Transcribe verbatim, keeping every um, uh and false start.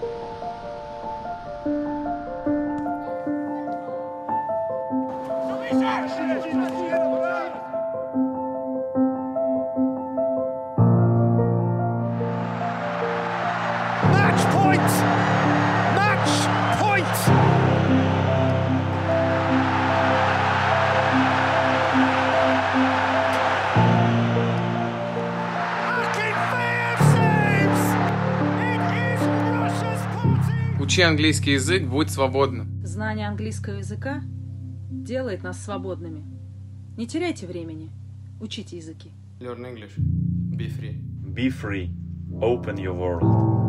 Match point! Match point! Akinfeev saves! It is Russia's party! Учи английский язык, будь свободным. Знание английского языка делает нас свободными. Не теряйте времени. Учите языки. Learn English. Be free. Be free. Open your world.